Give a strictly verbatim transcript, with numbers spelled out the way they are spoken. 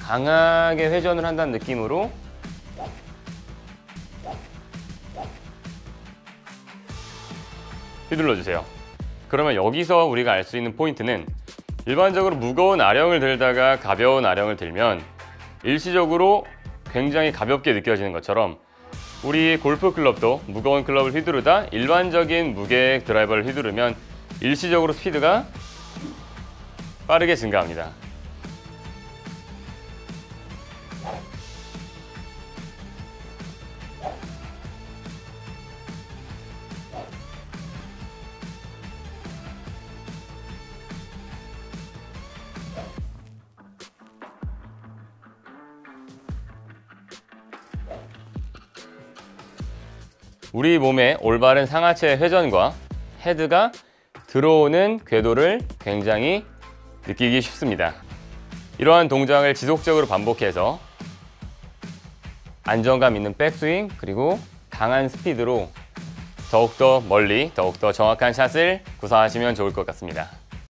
강하게 회전을 한다는 느낌으로 휘둘러 주세요. 그러면 여기서 우리가 알 수 있는 포인트는 일반적으로 무거운 아령을 들다가 가벼운 아령을 들면 일시적으로 굉장히 가볍게 느껴지는 것처럼 우리 골프 클럽도 무거운 클럽을 휘두르다 일반적인 무게 드라이버를 휘두르면 일시적으로 스피드가 빠르게 증가합니다. 우리 몸의 올바른 상하체 회전과 헤드가 들어오는 궤도를 굉장히 느끼기 쉽습니다. 이러한 동작을 지속적으로 반복해서 안정감 있는 백스윙 그리고 강한 스피드로 더욱더 멀리, 더욱더 정확한 샷을 구사하시면 좋을 것 같습니다.